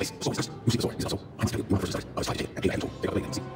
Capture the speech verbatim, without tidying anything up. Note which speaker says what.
Speaker 1: face. So, you see the sword. You see the sword. I'm still. You want to first start. I was trying to take it and get a hand tool. Take out the blade and see.